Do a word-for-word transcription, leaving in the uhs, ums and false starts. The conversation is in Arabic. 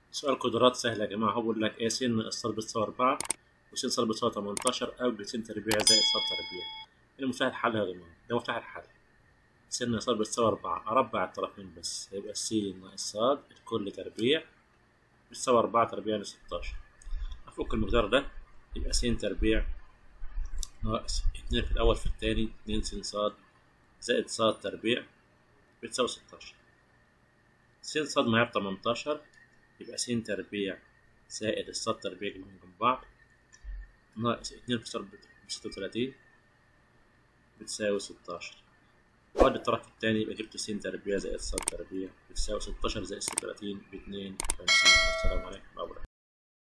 سؤال قدرات سهل يا جماعة. هو بيقول لك ايه س ناقص ص بتساوي أربعة وس س بتساوي تمنتاشر أو ج س تربيع زائد ص تربيع. هنا مفتاح الحل يا جماعة، ده مفتاح الحل. س ناقص ص بتساوي أربعة، أربع الطرفين بس، هيبقى س ناقص ص الكل تربيع بتساوي أربعة تربيع ل ستاشر. أفك المقدار ده يبقى س تربيع ناقص اتنين في الأول في التاني، اتنين س ص زائد ص تربيع بتساوي ستاشر. س ص معايا بتمنتاشر، يبقى س تربيع زائد الص تربيع جنبهم جنب بعض ناقص اتنين في ص بستة وتلاتين بتساوي ستاشر. وأدي الطرف التاني يبقى جبت س تربيع زائد ص تربيع بتساوي ستاشر زائد ستة وتلاتين باتنين وخمسين. والسلام عليكم ورحمة الله وبركاته.